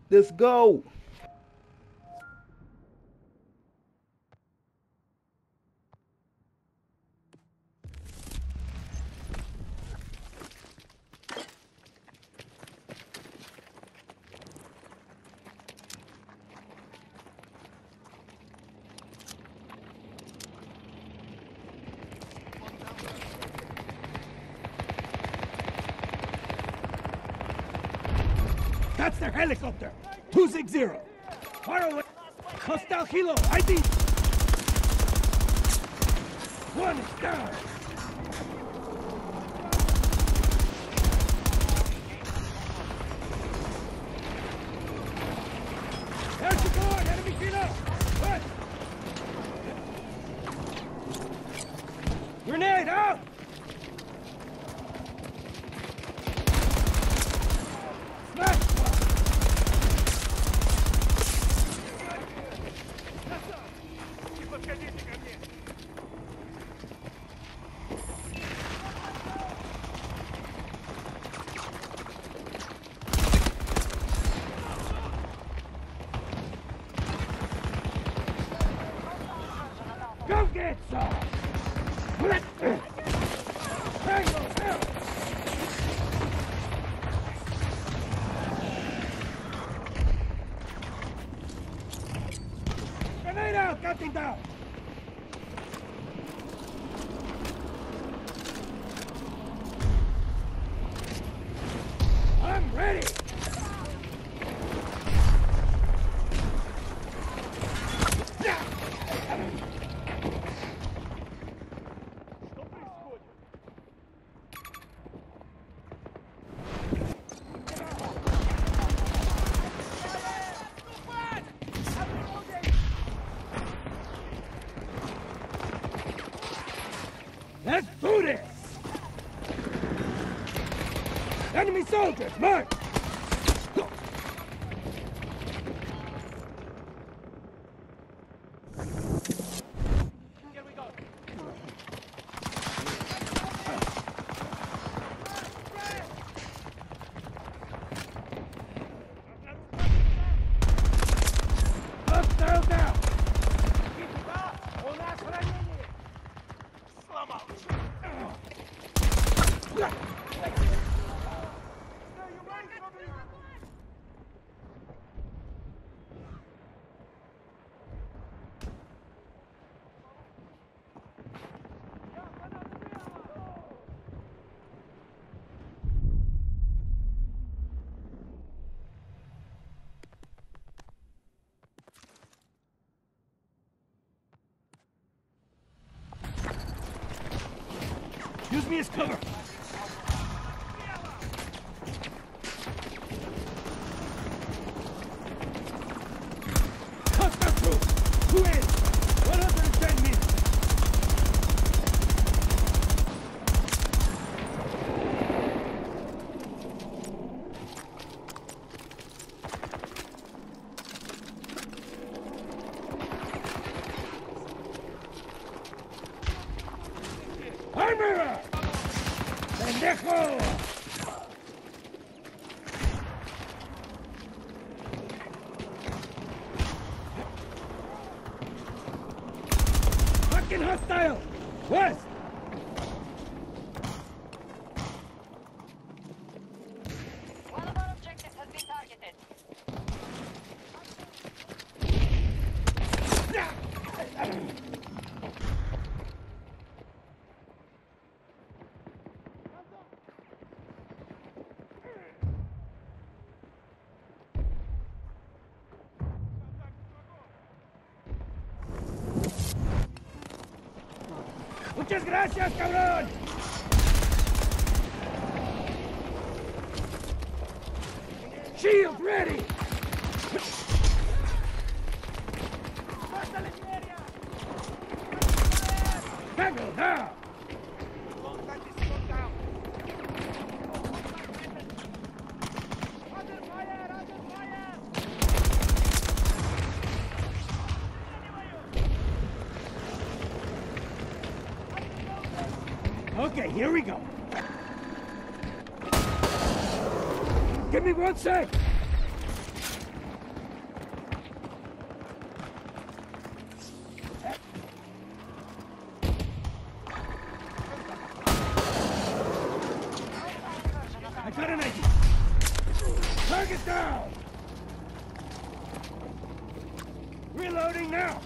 Let's go. That's their helicopter! 260! Far away! Hostile Hilo! ID! One is down! There's the guard! Enemy Hilo! What? Grenade out! Smash! Go get some! Tango, help! Grenade out! Captain down! I'm ready! Let's do this! Enemy soldiers, march! Here we go. Hostile down! Use me as cover! Hostile troops! 2 in! 110 meters! Armor! ¡Pendejo! Fucking hostile! West! One of our objectives has been targeted. ¡Muchas gracias, cabrón! Shield ready! Tango down! Okay, here we go. Give me 1 sec. Reloading now!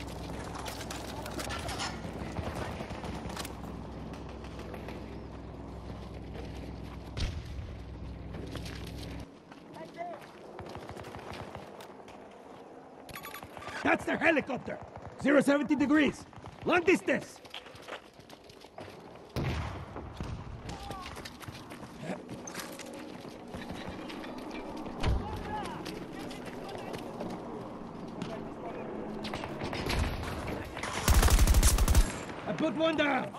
That's their helicopter! 070 degrees! Long distance! I put one down!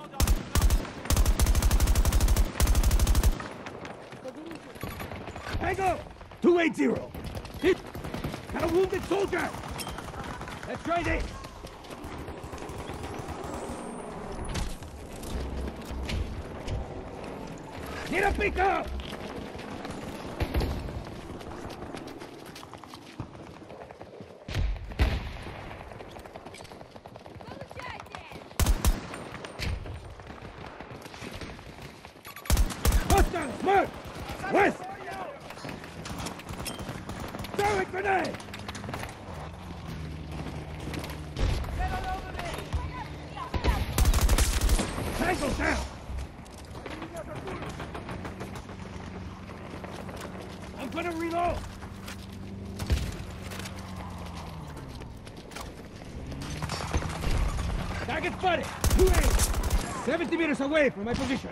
Tango! 280! Hit! Got a wounded soldier! Let's try this! Need a pickup! Hostile! Mark! West! Throw a grenade! Tango down! I'm gonna reload! Target spotted! 280! 70 meters away from my position.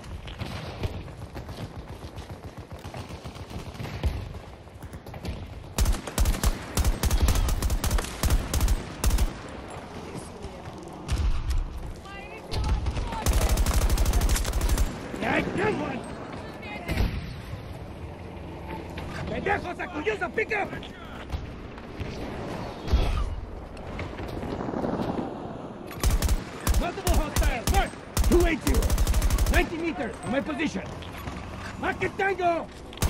Get one! ¡Pendejos, acuyosa, pick up! Multiple hostiles, mark! 280! 90 meters from my position. Mark it, Tango!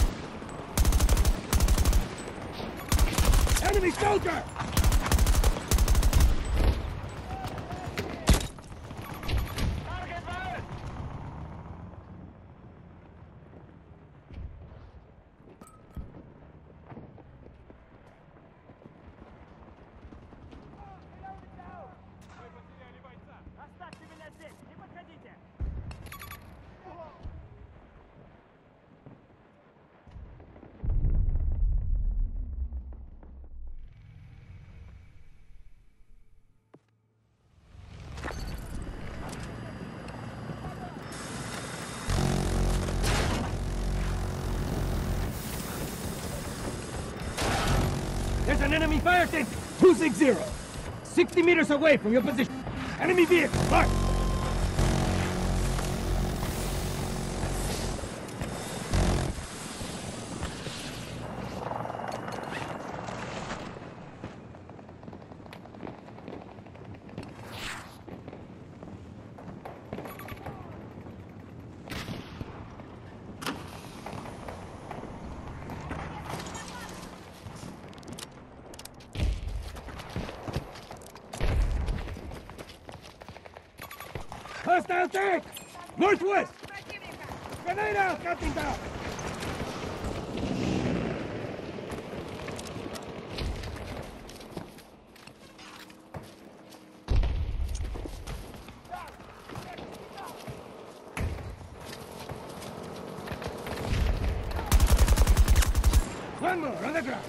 Enemy soldier! There's an enemy fire tank! 260! 60 meters away from your position. Enemy vehicle, mark! Hostile tank! Northwest! Grenade out! Counting down! One more on the ground!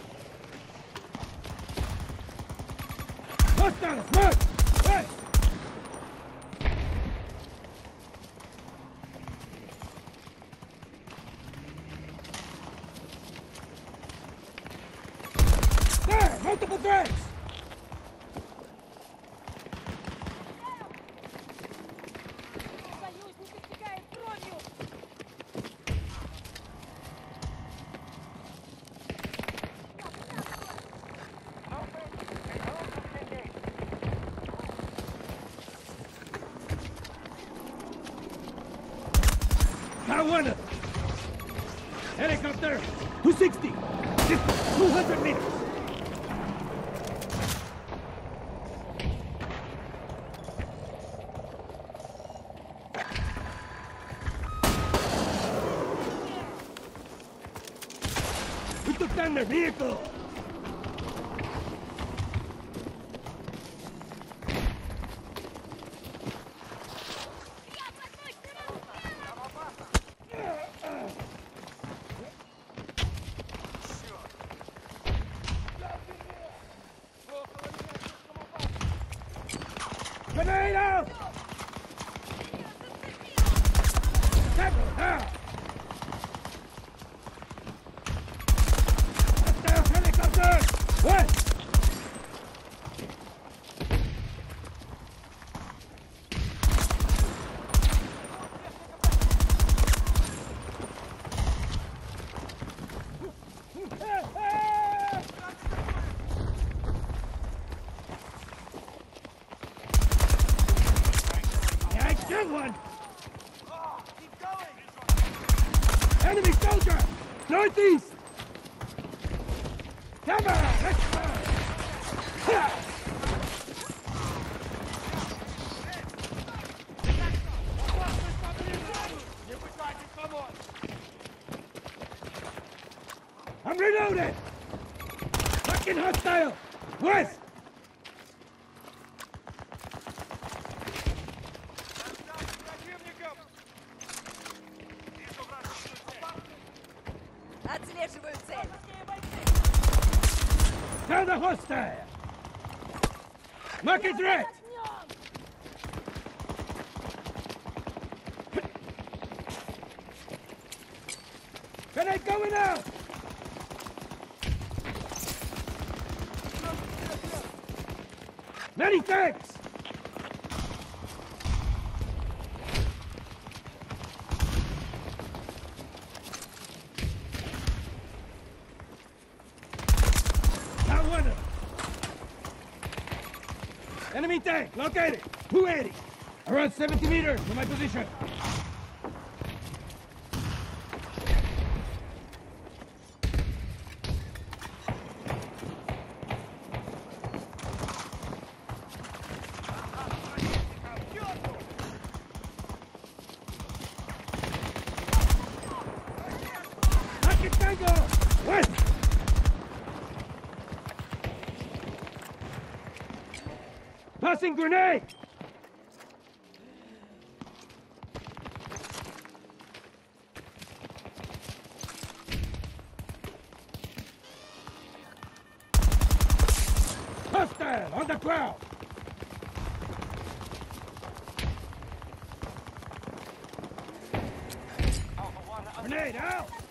Hostiles! March! West! Multiple threats! Got one of them! Helicopter! 260! 200 meters! We took down their vehicle! Northeast! Come on, let's go! Ha! I'm reloaded! Fucking hostile! West! Отслеживаю цель. Down the hostile! Mark it red! Grenade going out! Many thanks! Got one of them. Enemy tank, located. 280. Around 70 meters from my position. Rocket Tango! West! Tossing grenade! Hostile on the ground! Grenade out!